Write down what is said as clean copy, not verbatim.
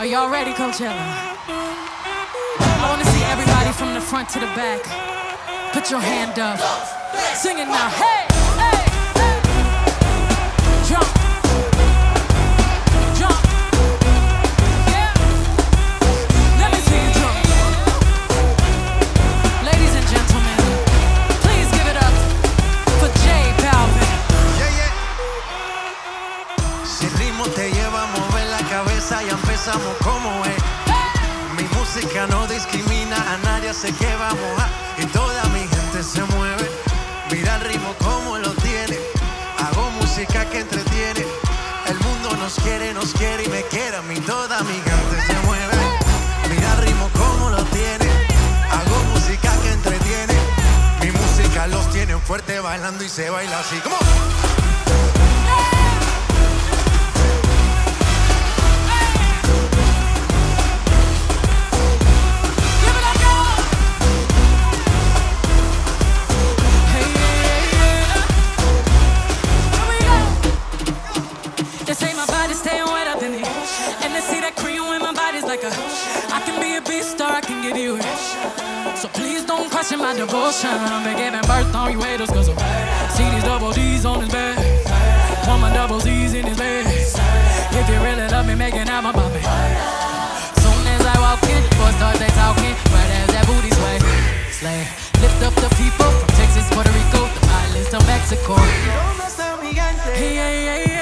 y'all ready, Coachella? I want to see everybody from the front to the back. Put your hand up. Sing it now. Hey, hey, hey. Jump. Jump. Yeah. Let me see you jump. Ladies and gentlemen, please give it up for J Balvin. Yeah, yeah. Si el ritmo te lleva a mover la cabeza, ya empezamos como es. Mi música no discrimina a nadie, sé que vamos a. Y toda mi gente se mueve. Mira el ritmo como lo tiene. Hago música que entretiene. El mundo nos quiere y me quiere a mí. Toda mi gente se mueve. Mira el ritmo como lo tiene. Hago música que entretiene. Mi música los tiene fuerte bailando y se baila así. ¿Cómo? I can be a beast star, I can give you it. So please don't question my devotion. Been giving birth on you haters, cause I see these double D's on his bed. Want my double Z's in his bed. If you really love me, make an album about me. Soon as I walk in, boys start they talking. Right as that booty sway, slay. Lift up the people from Texas, Puerto Rico, the islands to Mexico. Hey, hey, hey.